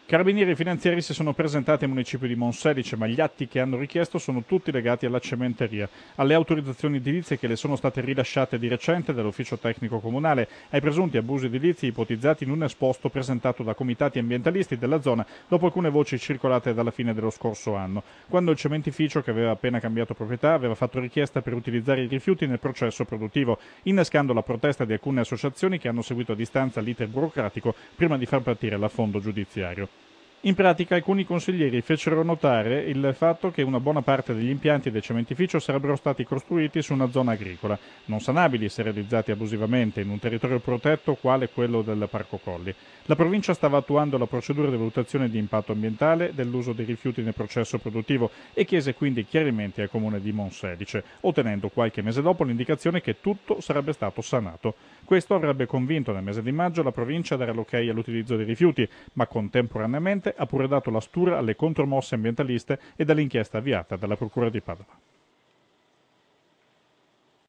Carabinieri e finanzieri si sono presentati al municipio di Monselice, ma gli atti che hanno richiesto sono tutti legati alla cementeria, alle autorizzazioni edilizie che le sono state rilasciate di recente dall'ufficio tecnico comunale, ai presunti abusi edilizi ipotizzati in un esposto presentato da comitati ambientalisti della zona dopo alcune voci circolate dalla fine dello scorso anno, quando il cementificio, che aveva appena cambiato proprietà, aveva fatto richiesta per utilizzare i rifiuti nel processo produttivo, innescando la protesta di alcune associazioni che hanno seguito a distanza l'iter burocratico prima di far partire l'affondo giudiziario. In pratica alcuni consiglieri fecero notare il fatto che una buona parte degli impianti del cementificio sarebbero stati costruiti su una zona agricola, non sanabili se realizzati abusivamente in un territorio protetto quale quello del Parco Colli. La provincia stava attuando la procedura di valutazione di impatto ambientale dell'uso dei rifiuti nel processo produttivo e chiese quindi chiarimenti al comune di Monselice, ottenendo qualche mese dopo l'indicazione che tutto sarebbe stato sanato. Questo avrebbe convinto nel mese di maggio la provincia a dare l'ok all'utilizzo dei rifiuti, ma contemporaneamente ha pure dato la stura alle contromosse ambientaliste e dall'inchiesta avviata dalla Procura di Padova.